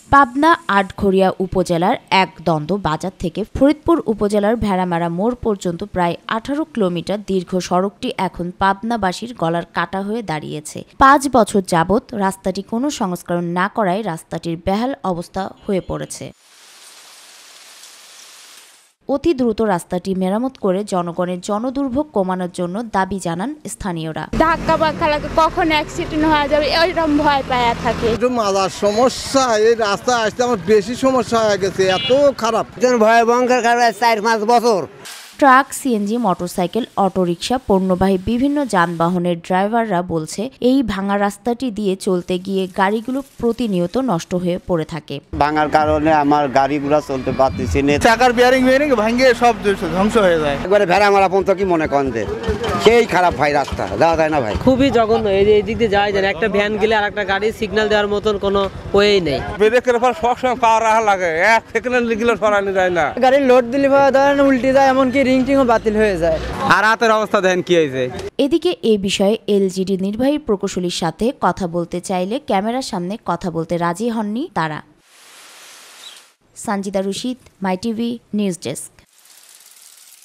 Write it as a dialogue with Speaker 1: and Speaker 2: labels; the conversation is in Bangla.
Speaker 1: পাবনা আটঘরিয়া উপজেলার একদন্দ বাজার থেকে ফরিদপুর উপজেলার ভেড়ামারা মোড় পর্যন্ত প্রায় 18 কিলোমিটার দীর্ঘ সড়কটি এখন পাবনাবাসীর গলার কাটা হয়ে দাঁড়িয়েছে। 5 বছর যাবৎ রাস্তাটি কোনো সংস্কার না করায় রাস্তাটির বেহাল অবস্থা হয়ে পড়েছে। অতি দ্রুত রাস্তাটি মেরামত করে জনগণের জনদুর্ভোগ কমানোর জন্য দাবি জানান স্থানীয়রা।
Speaker 2: ধাক্কা বাক্কা লাগে, কখন অ্যাক্সিডেন্ট হয়ে যাবে এরকম ভয় পাওয়া থাকে।
Speaker 3: একটু মাজার সমস্যা, এই রাস্তা আসতে আমার বেশি সমস্যা হয়ে গেছে, এত খারাপ।
Speaker 4: ভয়ঙ্কর খারাপ 4-5 বছর।
Speaker 1: ট্রাক, সিএনজি, মোটরসাইকেল, অটোরিকশা, পণ্যবাহী বিভিন্ন যানবাহনের ড্রাইভাররা বলছে এই ভাঙা রাস্তাটি দিয়ে চলতে গিয়ে গাড়িগুলো প্রতিনিয়ত নষ্ট হয়ে পড়ে থাকে।
Speaker 4: ভাঙার কারণে আমার গাড়িগুলো চলতে পারতেছি না।
Speaker 3: চাকার বিয়ারিং ভেঙে সব ধ্বংস হয়ে যায়।
Speaker 4: একবারে ভেড়ামারা পর্যন্ত কি মনে করেন যে সেই খারাপ ভাই, রাস্তা যাওয়া যায় না ভাই,
Speaker 5: খুবই জঘন্য। এই দিক দিয়ে যাওয়া যায় না, একটা ভ্যান গেলে আর একটা গাড়ি সিগন্যাল দেওয়ার মতন কোনো ওয়েই নেই।
Speaker 3: ব্রেকের উপর সবসময় পাওয়ার রাখা লাগে, এক সেকেন্ড গেলে সরানো যায় না।
Speaker 6: গাড়ির লোড দিলে ধরেন উল্টে যায়, এমনকি রিং টিংও বাতিল হয়ে যায়।
Speaker 4: আর রাতের অবস্থা দেখেন কি হয়েছে।
Speaker 1: এদিকে এই বিষয়ে এলজিডি নির্বাহী প্রকৌশলীর সাথে কথা বলতে চাইলে ক্যামেরার সামনে কথা বলতে রাজি হননি তারা। Sanjida Rashid, My TV news desk.